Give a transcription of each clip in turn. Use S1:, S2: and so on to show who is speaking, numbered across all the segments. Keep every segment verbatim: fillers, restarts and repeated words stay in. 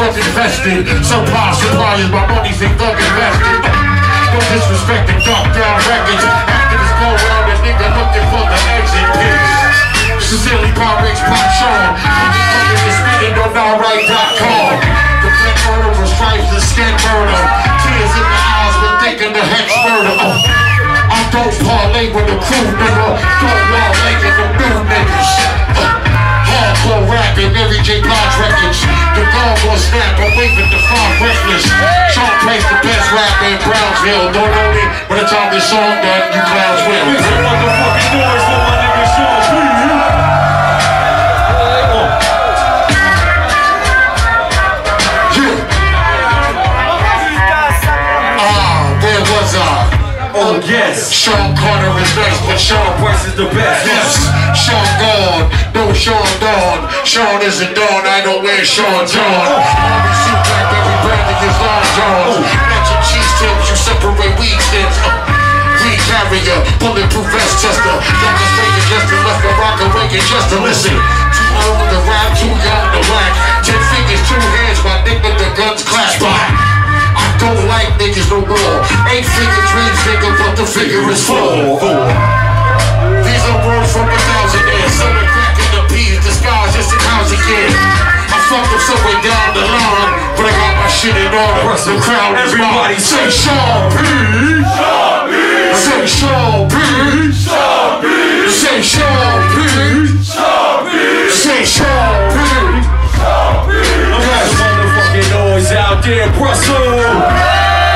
S1: drug invested. Supply suppliers, my money's in thug invested. Don't disrespect the dark down records. After this go round, a nigga looking for the exit pitch. Sincerely, Pyrex Pop Sean. I'm just spitting on alright dot com. The black murder was stripes and skin murder. Tears in the eyes when thinking the hex murder. Oh. I don't parlay with the crew, nigga. Don't parlay with the new niggas. Uh. Hardcore rapping, Mary J. Blige records. The gun will snap, I'm waving the farm reckless. Sean plays the best rapper in Brownsville. Don't know me, by the time this song done, you clowns will.
S2: Make some motherfucking noise for my nigga Sean, please.
S1: Yeah. Ah, where was I?
S2: Oh yes,
S1: Sean Carter is nice, but Sean
S2: Price is the best.
S1: Yes, Sean gone, no Sean Dawn. Sean isn't Dawn, I don't wear Sean John. Every suit back, every brand is long John. Matching cheese tips, you separate weed stems. Uh, weed carrier, bulletproof vest tester. Youngest Reagan just to left Barack Reagan just to listen. Too old to rap, too young to whack. Ten fingers, two hands, my dick with the guns clash by. I don't like niggas no more. Eight figure dreams, nigga, but the figure is four. These are words from a thousand years. Selling crack in the peas, disguised just in house again. I fucked up somewhere down the line, but I got my shit in order. The crowd is
S2: Everybody
S1: mine. Say Sean P. Say Sean P. Say Sean P. Say Sean P.
S2: Make some motherfucking noise out there, Brussels.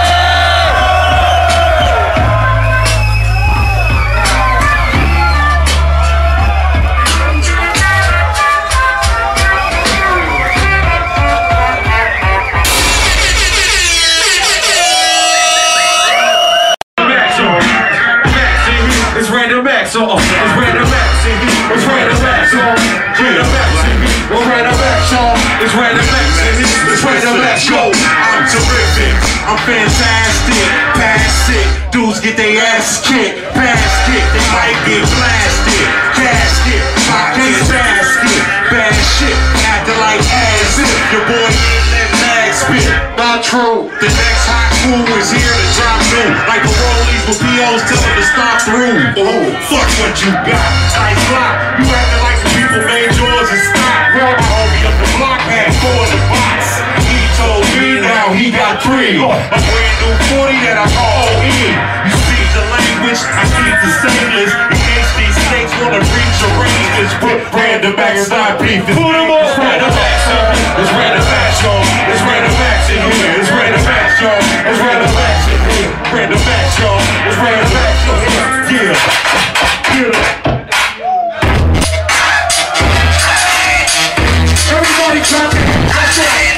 S2: It's random acts on. It's random acts. It's random acts on. Random acts. It's random acts on. It's random acts. It's random acts. Go.
S1: I'm terrific. I'm fantastic. Past it. Dudes get their asses kicked. Basket. They might get blasted. Casket. My case basket. Bad shit. Acting like ass if your boy getting that mag spit. Not true. The next hot fool is here to drop new. Like the rollies with P Os telling to stop through. Oh, fuck what you got. Nice block. You acting like the people made yours and stop. Well, my homie up the block had four in the box. He told me now he got three. A brand new forty that I call O E. You speak the language, I speak the stainless. In case these snakes wanna reach your range, just put random back and stop beefing.
S2: Put 'em on.
S1: It's random acts, it's random acts, y'all. It's random acts in here. It's random acts, y'all. It's random acts in here. Random acts, y'all. It's random acts in here. Yeah. Yeah. Everybody clap your hands. That's it.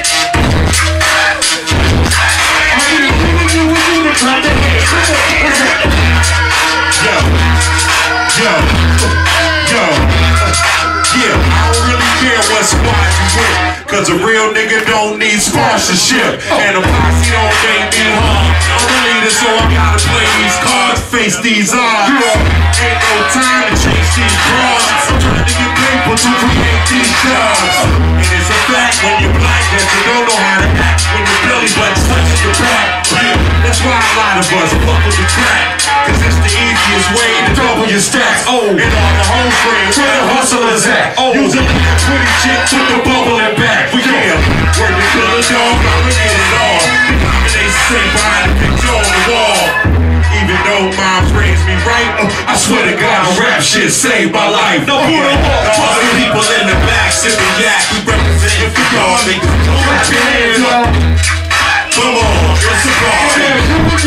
S1: I need you with you to clap your hands. Listen. Yo. Yo. Yo. Yeah, I don't really care what squad you with, cause a real nigga don't need sponsorship. And a posse don't make me hard. I'm related, so I gotta play these cards, face these odds. Ain't no time to chase these bras. I'm trying to get paper to create these jobs. And it's a fact when you're black that you don't know how to act when your belly button's touching your back. That's why a lot of us fuck with the crack, cause it's the easiest way to double your stacks. Oh, and all the home frames, where the hustlers at? Oh, using that pretty chick with the bubble and back. We yeah, work the killer dog, I'ma get it all. The combination say behind the picture on the wall. Even though moms raised me right, uh, I swear to God, rap shit saved my life. No, who the fuck? All the people in the back sipping yak, we represent for y'all niggas. Clap your hands up. Come on, it's a party.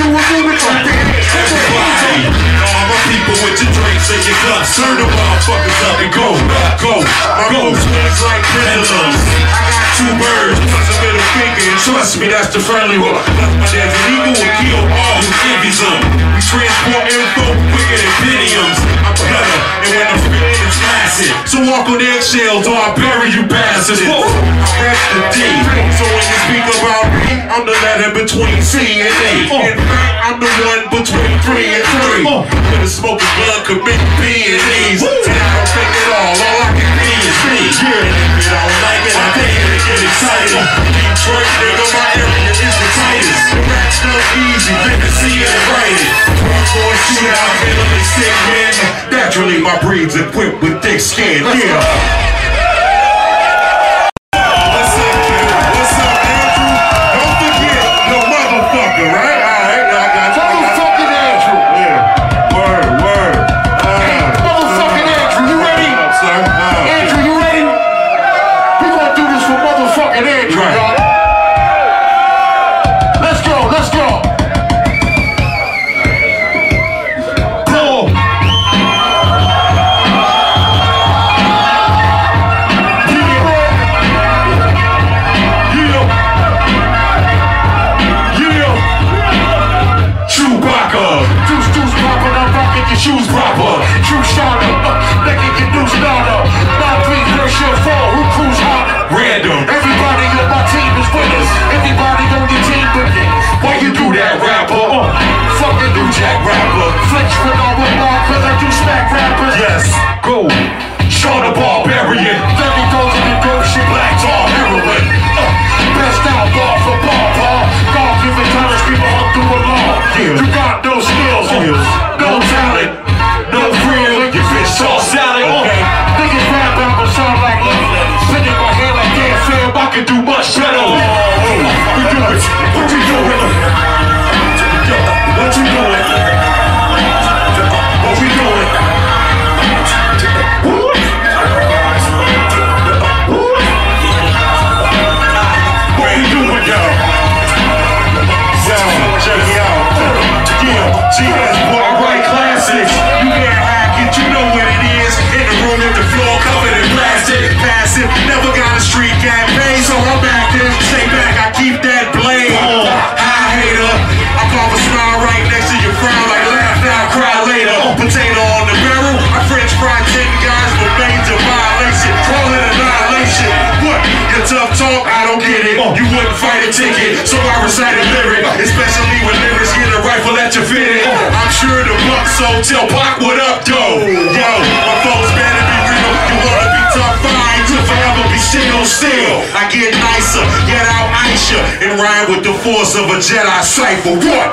S1: Everybody, all my people with your drinks and your cups, turn the motherfuckers up and go, go, go. Swings like pendulums. I got two birds, plus a middle finger, and trust me, that's the friendly one. Plus my dad's an eagle will kill all who envies them. We transport info quicker than Pentiums. I'm better, and when I'm spitting, it's massive. So walk on eggshells or I'll bury you bastards. I rap the D, so when you speak about me, I'm the letter between C and A. In fact, I'm the one between three and three. When the smoking blood commit B and E's, and I don't think at all. All I can be is me. And if you don't like it, I think you get excited. Keep say my breed's equipped with thick skin. Yeah.
S2: Shoes proper, true starter, uh, making your new starter. Nine three version four, who cruise hard?
S1: Random.
S2: Everybody on my team is winners. Everybody on your team winners. Why you do that, rapper? Uh, fucking New Jack rapper. Flex with all the bar, cause I do smack rappers.
S1: Yes, go.
S2: Sean the Barbarian. Very goes in the shit. Black tar heroin. Uh, best out bar for bar, bar. God given time, screamer up through a law.
S1: Yeah.
S2: You got no skills.
S1: Skills.
S2: No talent, no real, your bitch all salad. Okay. Niggas rap out but sound like love letters. Spinning my hair like damn fam, I can do much better. Oh, we do it. What you doing? What you doing? What we doing? What? What we doing, y'all?
S1: Yo, check it out. Yeah, G S boy, I write classics. You can't hack it, you know what it is. In the room with the floor covered in plastic. Passive, never got a street gang pay, so I'm active. Stay back, I keep that blade. Oh, I hater. I pop a smile right next to your frown, like laugh now, cry later. Oh, potato on the barrel. I French fried ten guys for major violation. Call it annihilation. What? Your tough talk? I don't get it. You wouldn't fight a ticket, so I recite a lyric. Especially when lyrics get a rifle at your fitted. I'm sure the buck sold. Tell Pac what up, though. Yo, my folks better be real. You wanna be tough, fine, to forever be still, still. I get nicer, yet I'll ice ya and rhyme with the force of a Jedi cipher. What?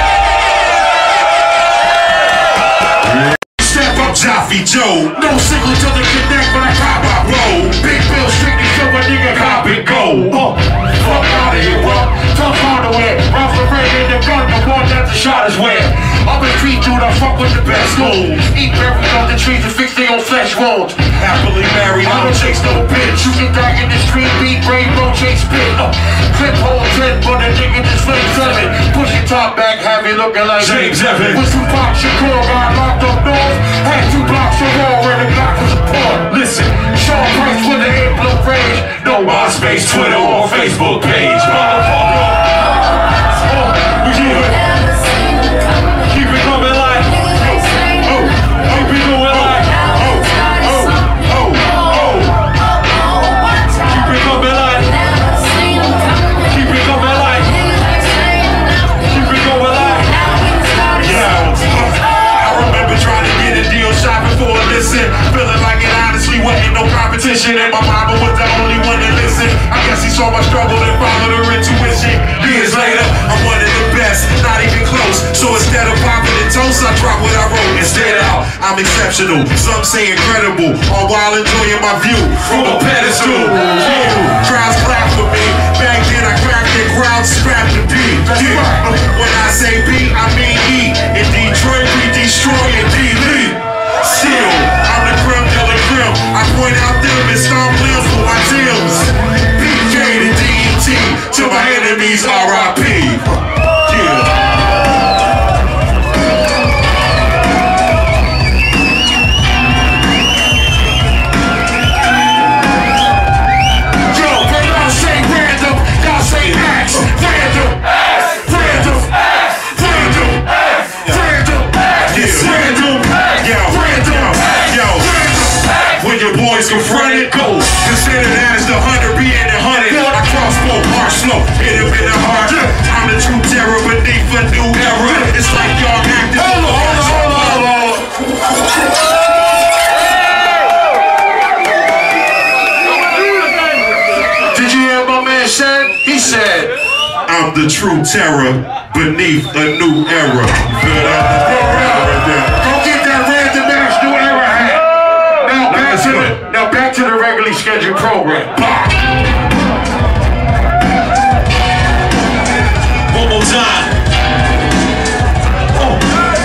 S1: Step up, Jaffe Joe. No signal to the connect, but I cop my roll. Big Bill strictly show a nigga cop and go.
S2: Oh, fuck out of here, bro. Tough hardware. Ralph Lauren in the gun, the one that the shot is where. I'm a street dude, I fuck with the best moves. Eat berries on the trees and fix their own flesh wounds.
S1: Happily married,
S2: I don't chase no bitch. You can die in the street, beat, brain, don't chase spit. Uh, clip hole ten, but the nigga just flame seven. Push your top back, have you looking like
S1: James Evans.
S2: With Tupac Shakur, got locked up north. Had two blocks of raw where the block was a port. Listen, Sean Price with the eight blood rage. No MySpace, Twitter, or Facebook page. Motherfucker. Oh, we keep it. Keep it coming like. Oh, oh, keep it going like. Oh, oh, oh, oh. Keep it coming like. Keep it coming like. Keep it going like.
S1: Yeah, I remember trying to get a deal shopping for a listen. Feeling like it honestly wasn't no competition. And my mama was the only one to listen. I guess he saw my struggle and followed her intuition. Years later, I'm one of the best, not even close. So instead of popping and toast, I drop what I wrote. Instead out, I'm exceptional. Some say incredible, all while enjoying my view from a pedestal. Yeah, crowds clap for me. Back then I cracked the crowd, scrapped the beat. Yeah, when I say B, I mean E. In Detroit, we destroy and delete. Still, I'm the creme de la creme. I point out them and stomp limbs for my Timbs. P K to D E T, to my enemies R I P. Yeah. Confronted, go. Consider that as the hunter being the hunted. I crossbow, harsh slow, hit him in the heart. I'm the true terror beneath a new era. It's like y'all acting. Hold on, hold on, hold
S2: on. Did you hear what my man said? He said,
S1: I'm the true terror beneath a new era. You feel that? Right there.
S2: Go get that random ass new era. now back to the regularly scheduled program.
S1: One more time.
S2: Oh.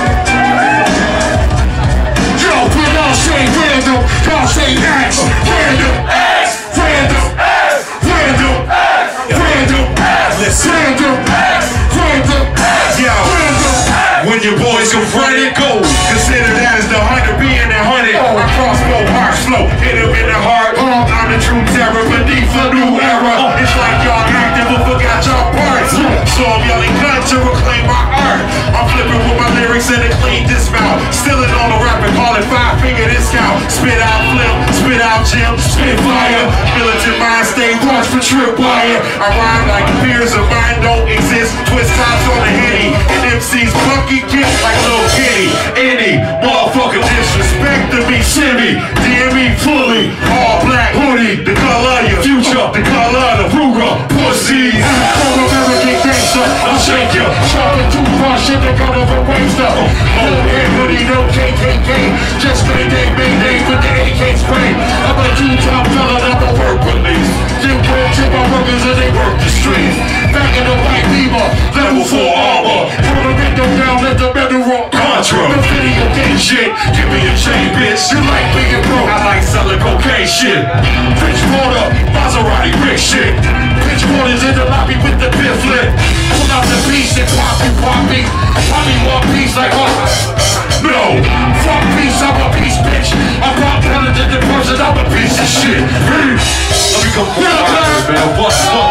S2: Yo, when y'all say random, y'all say X. Random X. Random X. Random X. Random X.
S1: Listen.
S2: Random X. Random X.
S1: Yo.
S2: Random X.
S1: When your boys go front it, go. Consider that as the hundred being a hundred.
S2: Oh.
S1: I crossbow, harsh flow, hit him in the heart.
S2: Oh.
S1: I'm the true terror beneath a new era. Oh. It's like y'all active but forgot y'all parts. So I'm yelling cut to reclaim my art. I'm flipping with my lyrics in a clean dismount. Stealing on the rapper, call it five finger discount. Spit out flip, spit out gym, spit fire. Militant mind stay watch for tripwire. I rhyme like fears of mine don't exist. Twist tops on the henny. And M C's funky kick like Lil Kitty. Any motherfucker disrespect to me, shimmy. D M me fully, all black hoodie. The color of your future, the color of the Ruger. Pussies.
S2: From American gangster,
S1: I'll shake you.
S2: chopping toothbrush in the gun of a waster. No head hoodie, no K K K. Just Mayday, Mayday with the A K spray. I'm a two-top fella, not the work police. They work to my workers and they work the streets. Back in the white beamer, level four armor. Pull the window down, let the metal rock.
S1: Contra.
S2: The video game shit.
S1: Give me a chain, bitch.
S2: You like being broke.
S1: I like selling cocaine shit.
S2: Bitch water,
S1: Maserati brick shit.
S2: bitch waters in the lobby with the pamphlet. Pull out the piece and pop me, pop me. Pop me one piece like oh. No, fuck peace, I'm a piece, bitch. I'm not better than the person, I'm a piece of shit.
S1: Let me come forward, man. What's up?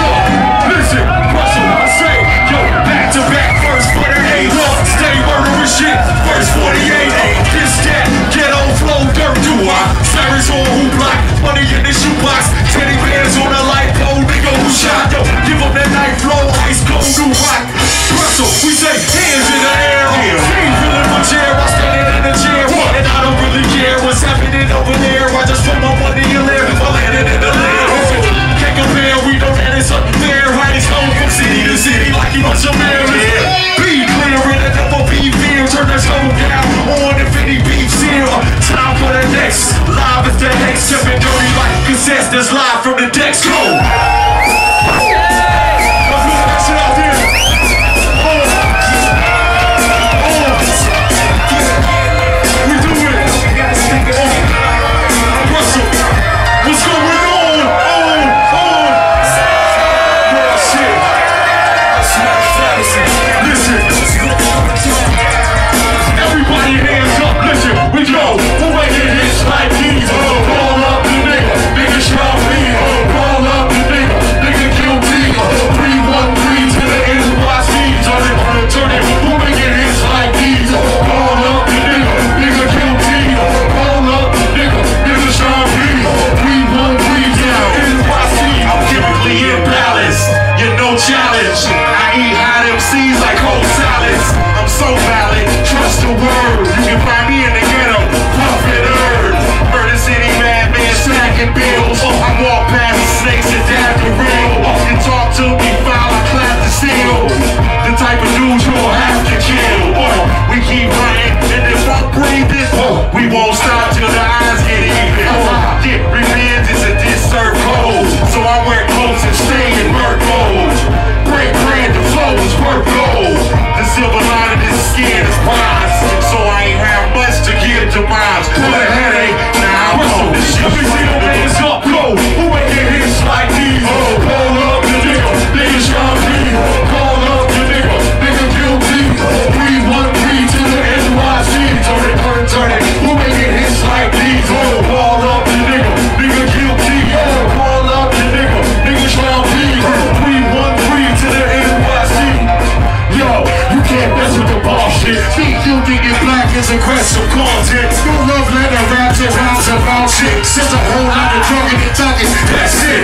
S2: Listen,
S1: Russell, I say, yo, back to back, first for the A one, stay murdering shit, first forty-eight, this, that, ghetto flow, dirt, do I, Cyrus on who block, money in the shoebox, teddy bears on the light pole, nigga who shot, yo, give them that night flow, ice cold, new rock, Russell, we say hands in the air, ain't feeling my chair, I'm standing in the chair, and I don't really care what's happening over there, I just put my money in there, I landed in the land, can't compare, we don't have this unfair, height is known from city to city, like you must have married, be clear, and never be fear, turn this whole down, on if any beef's here, time for the next, live as the hex, stepping dirty like cassettes, that's live from the decks, go! Let's move that shit out there! Challenge. I eat hot M Cs like cold salads. I'm so valid, trust the word. You can find me in the ghetto, puffin' herb. Murder City madman, stacking bills. I walk past the snakes and dab the real. You talk to me, foul, I clap the steel. The type of dudes you'll have to kill. We keep running, and if I'm breathing, we won't stop till the eyes get even. Get revenge is a disserved code, so I wear clothes and stay in murk mode. Break bread, the flow is worth gold. The silver line of this skin is prize, so I ain't have much to give to mine. Pull a headache, now I'm on this shit.
S2: let me see your hands up, go. Who making hits like these? Oh, call up the nigga, nigga Sean P. Call up the nigga, nigga guilty. three one three to the N Y C. Turn it, turn it, turn it. Who making hits like these? Oh, call up the nigga, nigga guilty. Oh, call up the nigga, nigga Sean P. three one three to the N Y C. Yo, you can't mess with the bullshit. Think you think it black is aggressive content. No love letter raps and rounds about shit. Since a whole lot of talking and talking, that's it.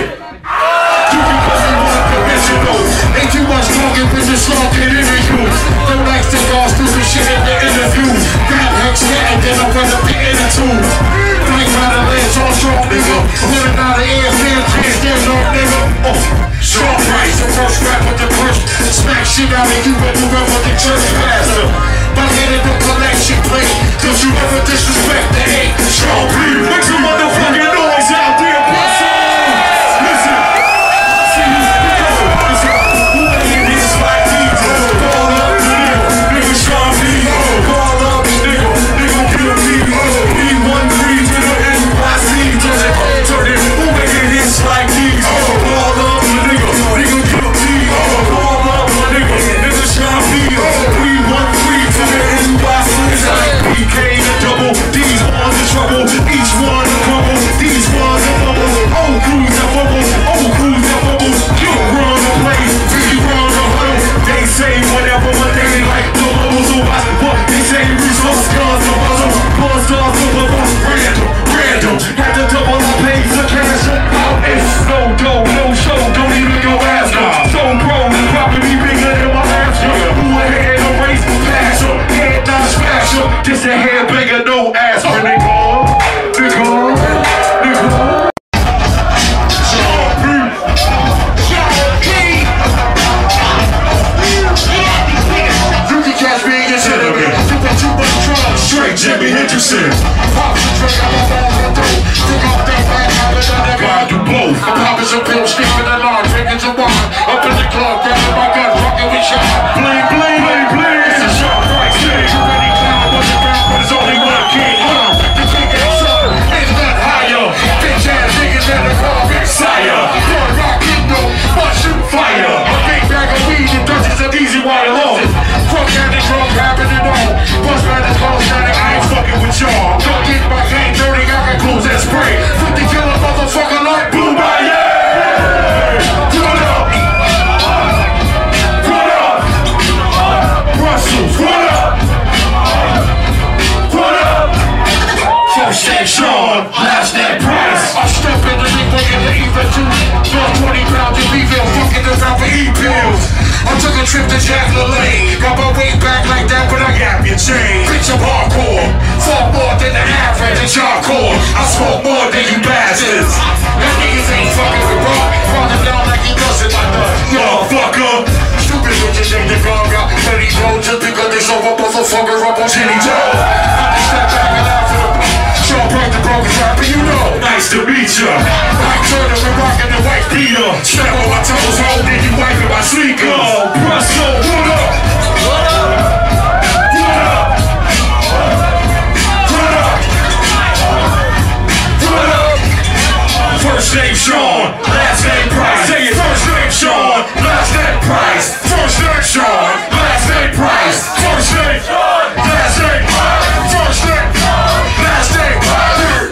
S2: You can call me one professional. Ain't too much talking, bitches talking interviews. Don't like to go stupid shit in the interview. Grab hex, yeah, and then I run up the inner tube. Think by the legs, all strong nigga. Living out of air, fair chance, there's no nigga. Oh, short price, the first rap with the first. Smack shit out of you when you run with the church pastor. my head at the collection plate. Don't you ever disrespect the hate. Sean P, make some motherfucking noise out there, Busso. Listen, see you go. Listen, who ain't this like Jesus? Call up the nigga, nigga Sean P. Call up the nigga, nigga Bill P. P one three to the N Y C. Turn it, turn it, who ain't this like Jesus? Call up the nigga, nigga Bill P. Call up the nigga, nigga Sean P. P one three to the N Y C. It's like P K the double, these ones in trouble, each one a bubble, these ones a bubble, old crews a bubble, old crews a bubble, you run the place, we run the huddle, they say whatever, but they ain't like the bubble, so I, what they say, resource guns the puzzle, buzz off the bubble, random, random, had to double the pace, the cash out, it's no dough, no show, don't even go ask her, so pro, property bigger than my ass, who ahead in the race, pass her, head not smash her, this a head bigger, no ass, when they call, nigga, nigga. You can catch me in your cinnamon, you put too much drugs, straight Jimmy Henderson. Pops a drink, I'm a ball for dope, stick off that bad habit, I never I do both. I'm popping some pills, sniffing a lot, drinking some wine, up in the club, grabbing my gun, rocking with shot, bling, bling, bling, bling. It's a sharp right stage, you ready clown, what's around, but it's only one king, uh, the king ain't so, it's not higher, bitch ass niggas in the car, big sire, blood rock, kingdom, mushroom fire, a big bag of weed and dozens of easy water low, fuck out the drunk, happening all, bust by the clothes, now I ain't fucking with y'all, don't get my game dirty, I got clothes that spray, fifty killer motherfucker like Blue by yeah. What up? What up? Brussels, what up? What up? First name Sean, last name Price. I step in the big boy in the even two. Lost twenty pounds in Beeville, fucking around for E-pills. I took a trip to Jack LaLanne. Got my weight back like that, but I got your chain. Bitch, I'm hardcore. Fought more than the average and charcoal. I smoke more than you bastards. That niggas ain't fucking with rock. Run him down like he does it like the motherfucker. Stupid bitches ain't the gaga. thirty road just because they saw a motherfucker up on Jenny Joe. I just step back and laugh at the Sean Break the broken rapper, you know. Nice to meet ya. Mike Turner and rockin' the white Peter. Step on my toes, hold then you wiping my sneakers. Oh, Brusso, what up? What up? What up? What up? What up? First name Sean, last name Price. Say it. First name Sean, last name Price. First name Sean, last name Price. First name Sean, last name Price. First name Sean, last name Price.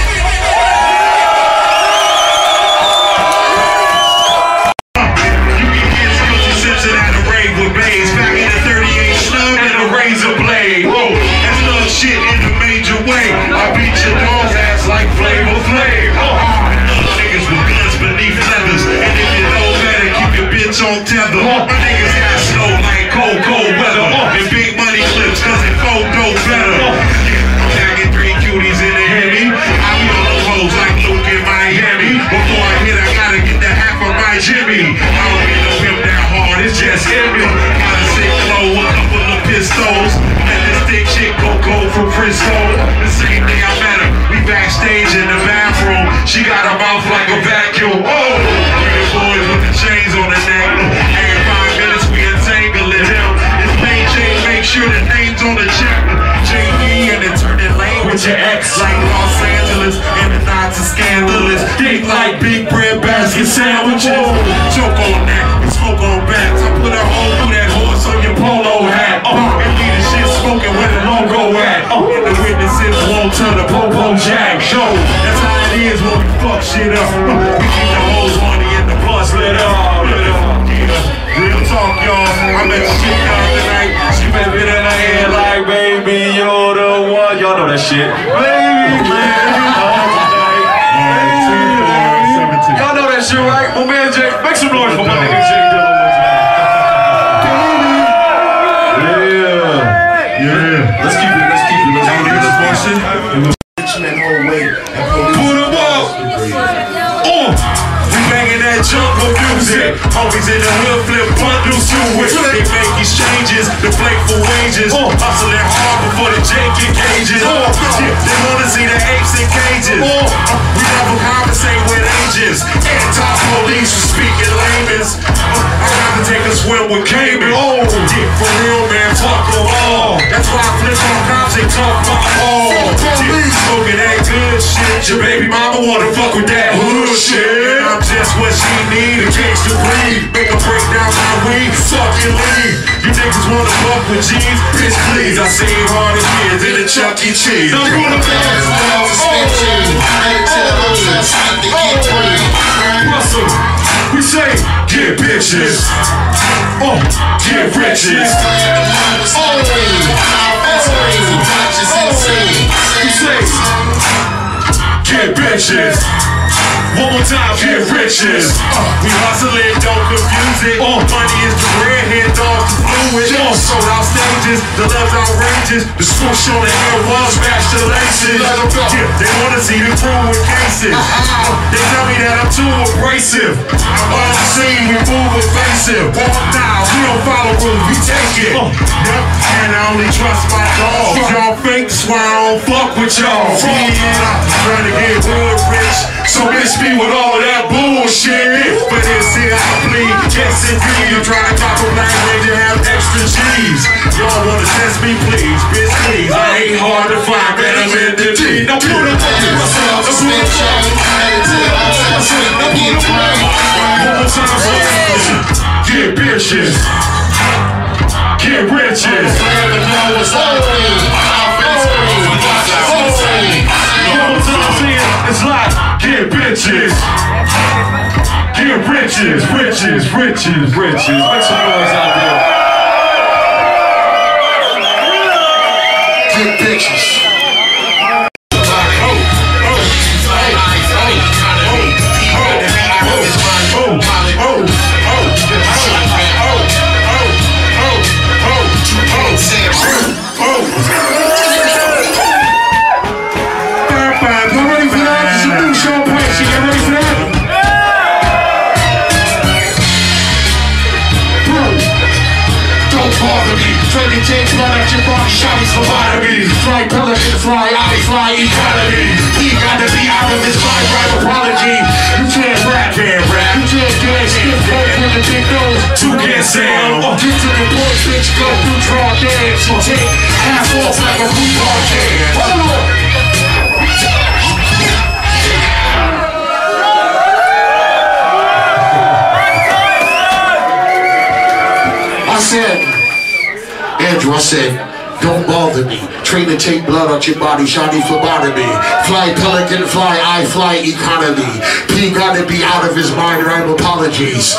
S2: You can get Guilty Simpson at a rave with Bays. Back in the thirty-eight snug and a razor blade. Whoa, that's love shit in a major way. I beat your dog's ass like Flavor Flav. Niggas with guns beneath leathers. And if you know better, keep your bitch on tether. My niggas got snow like cold, cold weather. And big money clips, cause it photo better. I'm tagging three cuties in a Hemi. I be on the roads like Luke in Miami. Before I hit, I gotta get the half of my Jimmy. I don't get no him that hard, it's just Emmy. Got a sick flow, a couple of pistols. And this thick chick go cold from Frisco. The same day I met her, we backstage in the bathroom. She got a mouth like a vacuum. Oh, pretty boys with the chains on the neck. Every five minutes we entangling him. It's Plain Jane, make sure the name's on the check. J D and then turn it lane with your ex like Los Angeles. And the knots are scandalous. Think like big bread basket sandwiches. Choke on that and smoke on bats. I put a hole through that horse on your polo hat. Oh, and leave the shit smoking where the logo at. Oh, and the witnesses won't turn the Popo Jack show. That's how it is when we fuck shit up. We keep the hoes horny and the bus lit up. Yeah, real talk, y'all. I met the shit down tonight. She been in her head like, baby, you're the one. Y'all know that shit. Baby, baby, y'all know that shit, right? My man Jake, make some noise for my nigga Jake Dilla. Yeah. Yeah. Let's keep it, let's keep it, let's keep it. This portion. Put him up. Oh. We banging that jungle music. Homies in the hood flip
S1: bundles to it. They make exchanges, the flake for wages. Hustling hard before the Jake engages. They wanna see the apes in cages. We never conversate with ages. Anti-police for speaking layman's. I'd rather take a swim with Cayman. Oh, yeah, for real, man, fuck them all. That's why I flip on cops and talk my all. Smoking that good shit. Your baby mama wanna fuck with that hood shit. And I'm just what she need, a case to breathe. Make her break down my weed, fucking leave. You niggas wanna fuck with G's? Bitch, please, I seen harder kids in a Chuck E. Cheese. I'm gonna Russell, we say, get bitches. Oh, get riches. Oh, we say, get bitches. One more time, get riches. Uh, we hustling, don't confuse it. Uh, money is the redhead dog, the fluid. Uh, sold out stages, the love's outrageous. The swoosh on the air was smash the laces. Yeah, they wanna see the crew with cases. Uh, they tell me that I'm too abrasive. I'm on the scene, we move evasive. Walk down, we don't follow rules, we take it. Uh, yep, and I only trust my dog. Y'all fake, swear I don't fuck with y'all. Yeah, I'm trying to get real rich. So miss me with all of that bullshit. But it's here I plead, yes indeed. I'm trying to cop a black range and have extra G's. Y'all wanna test me, please, bitch, please. I ain't hard to find, man, I'm in the G. Now put it on, what's up, let's put it on. Now put it on. One more time, get bitches. Get riches. It's like, get bitches. Get riches, riches, riches, riches. Make some noise out there. Get bitches. Fly pelican, fly I, fly economy. He got to be out of his mind, right apology. You can't rap, can't rap. You can't dance, skip coke with a big nose. Two can't sound. Oh, get to the point, bitch, go through draw dance. You take half off like a football can. Hold on. I said, Andrew, I said, don't bother me. Train to take blood out your body, shiny phlebotomy. Fly pelican, fly I, fly economy. P gotta be out of his mind, rhyme apologies.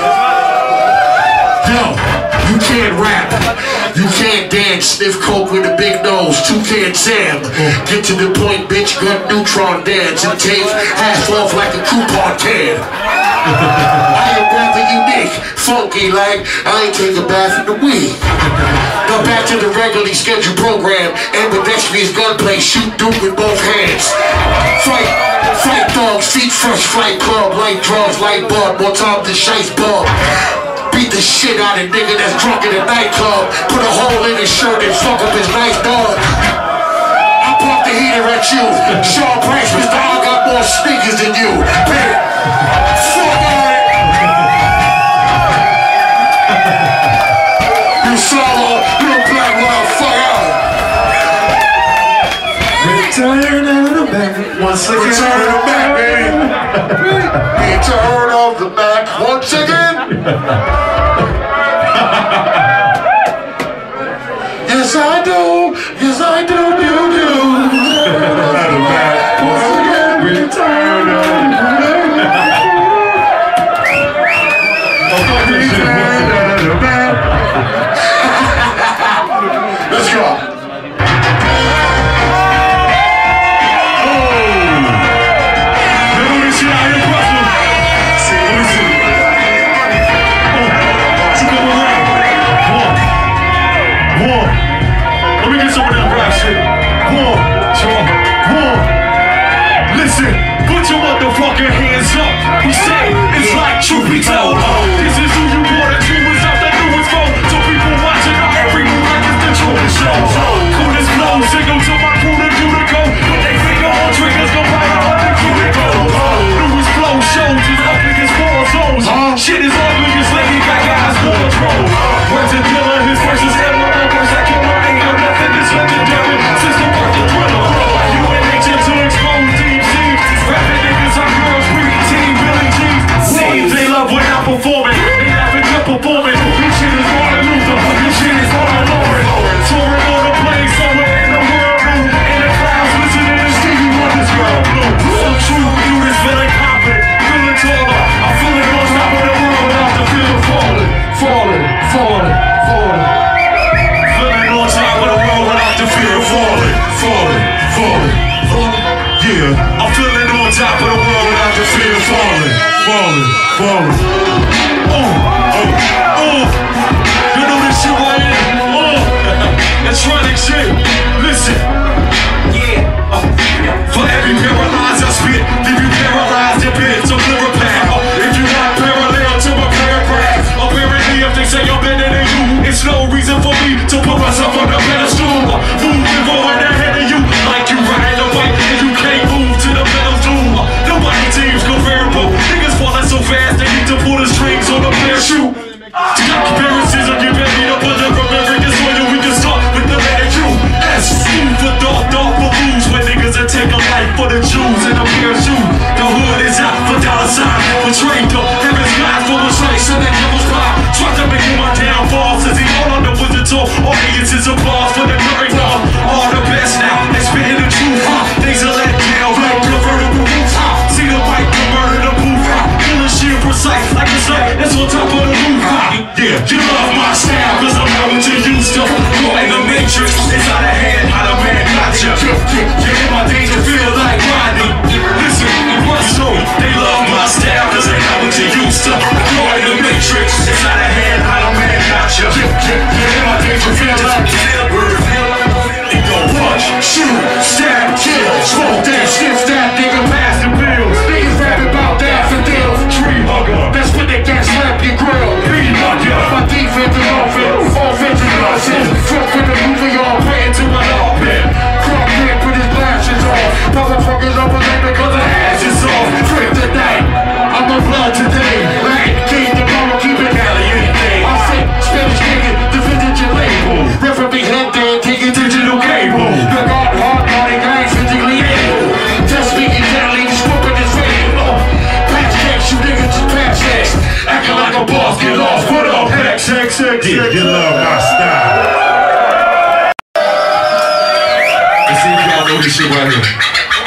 S1: Yo, you can't rap. You can't dance, sniff coke with a big nose, toucan Sam. Get to the point, bitch, gun neutron dance and take half off like a coupon can. I am rather unique, funky like I ain't take a bath in the week. Now back to the regularly scheduled program. Ambidextrous gunplay, shoot dude with both hands. Fight, fight dogs, feet fresh, flight club, light drugs, light bulb, more time than shice bulb. Beat the shit out of nigga that's drunk in a nightclub. Put a hole in his shirt and fuck up his nice dog. I pump the heater at you. Sean Price, Mister I got more sneakers than you. Hey, fuck on it. You solo, you black motherfucker. Return of the back. Once again. Return of the back, baby. Return of the back. Once again. Yes, I do. Yes, I do. Do do. Return of the back. Once again. Return of the back. Return of the back. Let's go. Oh.
S2: Yeah, you love my style, cause I'm not what you used to. You're in the matrix, it's out of hand, how the man got you. Yeah, my danger feel like Rodney. Listen, it was so. They love my style, cause they not what you used to. You're in the matrix, it's out of hand, how the man got you. Yeah, my danger feel like it go punch, shoot, stab, kill, smoke that, sniff that, nigga pass the pills. Niggas rapping about daffodils, tree hugger, that's when they can't slap your grill. Beat hugger, my defense is offense, offense is nonsense. Fuck with the movie on, praying to my open. Crop head with his glasses off, motherfuckers over there because the ass is off. Trip the night, I'm a blood today. Right, king tomorrow, keep it alley anything. I say, Spanish nigga, defended your label. Referee head there, taking digital cable. The God hard, body guys physically able. Just speaking gently, just whooping his face. Pass checks, you niggas just pass checks. Acting like a boss, get lost, put up X, X, X, X.
S1: Yeah, you love my style.
S2: Let's see if y'all know this shit right here.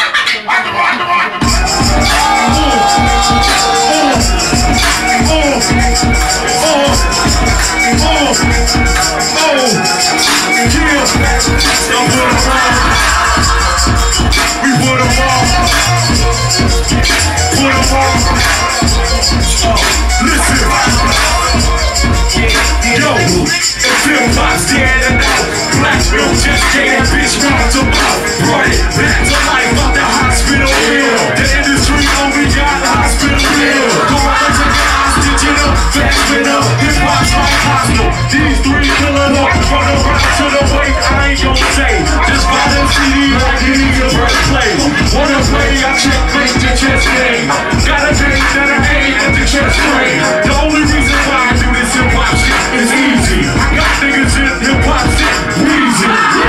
S2: Just gave that bitch round to mouth, brought it back to life out the hospital bill. The industry only got hospital bill. Go out and take an hostage in up, fast it up, hip hop's like hostile. These three killing up from the round to the weight, I ain't gon' say. Just buy them C D like it is your birthplace. Wanna play, I checkmate the chess game. Got a date that I aim at the chest frame. The only reason why I do this hip hop shit is easy. I got niggas in hip hop shit, wheezy.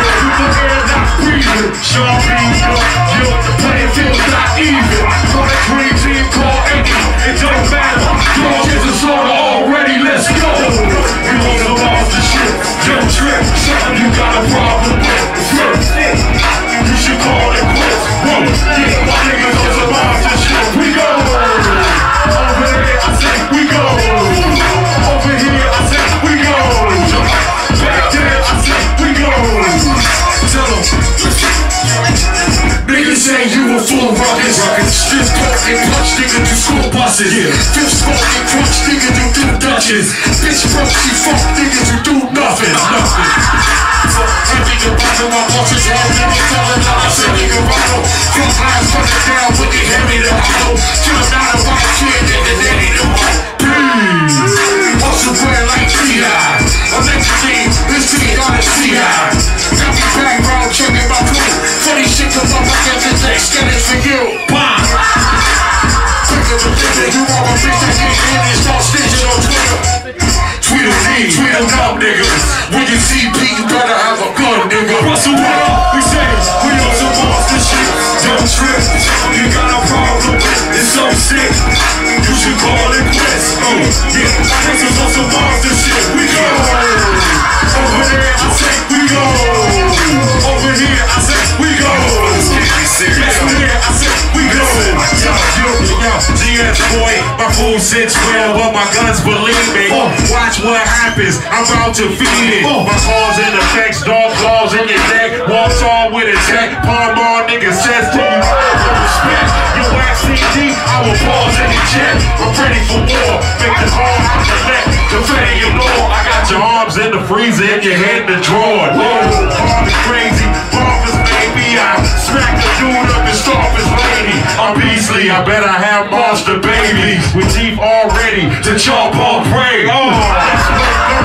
S2: Sean B, yo, the playing field's not even. For the dream team, call Eddie, it don't matter. Dog is a sorta already, let's go. You on the balls to shit, don't trip. Something you got a problem with. First thing, you should call it quits. Whoa, yeah, my niggas on the balls to shit. We go. Over there, I say we go. Over here, I say we go. Back there, I say we go. Tell them. Niggas say you a fool, ruckus. Strip talk and punch nigga through school buses. Yeah. Fifth smoke and crunch nigga do do Dutches. Bitch broke, she fuck niggas who do nothing. Nothing. Heavy the bottom, my bosses have niggas telling lies. Heavy the bottom, front lines running down with the heavy the bottom. Just not a white kid, nigga, daddy the white. Please. Hustle brand like T I. I'm next team, this team got a C I. Got me background checking my crew. Funny shit cause I'm like everything, get it for you. Bang! Quick as a nigga, you want a bitch that get in and start stitching on Twitter. Tweedle D, tweedle dumb niggas. When you see P, you better have a gun, nigga. Russell, what up? We say, we on some monster shit. Don't trip, you got a problem with. It's so sick, you should call it quits. Oh, yeah, this is on some monster shit. We go. Over there, I say we go. Over here, I say we go. Yes, over here, I say we go.
S1: Yo, yo, yo, G S boy, my fool sits well, but my guns believe me. Watch what happens, I'm about to feed it. My cause in effects, dog claws in your neck. Walks on with a tech, palm on nigga says to you, respect. You wax C D, I will pause in the jet. I'm ready for war, make the call out the neck. Defend your law, I got your arms in the freezer and your head in the drawer. Whoa, hard and crazy, bombers baby, I smack the dude up and stomp his lady. I'm Beasley, I bet I have monster babies with teeth all ready to chomp on prey. Oh, let's make